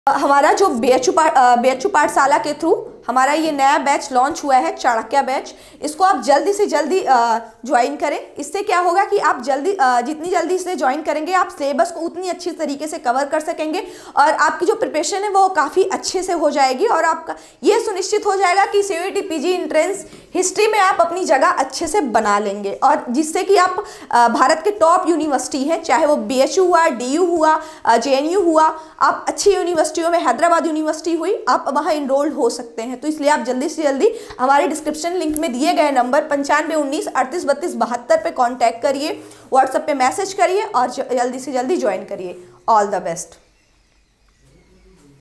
हमारा जो BHU पाठशाला के थ्रू हमारा ये नया बैच लॉन्च हुआ है, चाणक्य बैच, इसको आप जल्दी से जल्दी ज्वाइन करें। इससे क्या होगा कि आप जितनी जल्दी इसे ज्वाइन करेंगे आप सिलेबस को उतनी अच्छी तरीके से कवर कर सकेंगे और आपकी जो प्रिपरेशन है वो काफ़ी अच्छे से हो जाएगी और आपका ये सुनिश्चित हो जाएगा कि CUET PG एंट्रेंस हिस्ट्री में आप अपनी जगह अच्छे से बना लेंगे और जिससे कि आप भारत के टॉप यूनिवर्सिटी है, चाहे वो BHU हुआ, DU हुआ, JNU हुआ, आप अच्छी यूनिवर्सिटियों में, हैदराबाद यूनिवर्सिटी हुई, आप वहाँ इनरोल्ड हो सकते हैं। तो इसलिए आप जल्दी से जल्दी हमारे डिस्क्रिप्शन लिंक में दिए गए नंबर 9519383272 पे कांटेक्ट करिए, व्हाट्सएप पे मैसेज करिए और जल्दी से जल्दी ज्वाइन करिए। All the best.